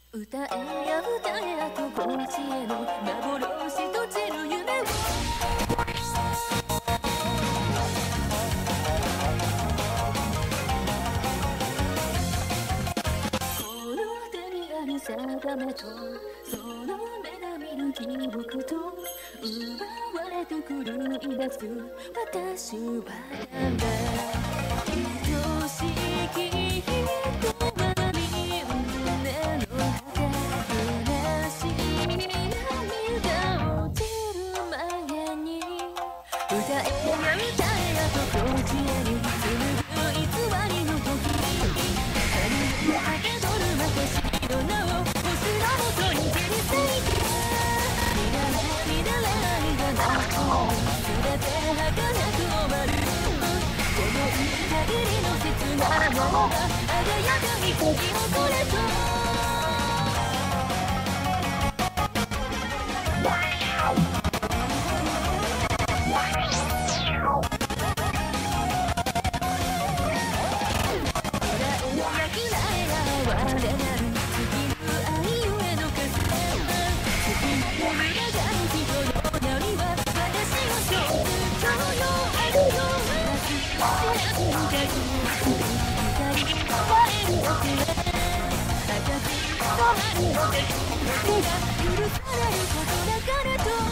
歌えや歌えやとこの地への幻と散る夢をこの手にある定めとその目が見る記憶と奪われて狂い出す私はなんだ愛しき人はみんなの果て虚しい涙落ちる前に歌えや歌えやとこの地へに紡ぐ偽りの時何をかけ取る私の名を星の元に切り裂いて乱れ愛がなく全て儚く終わるこの限りの切なものが鮮やかに生き残れと許されることだからと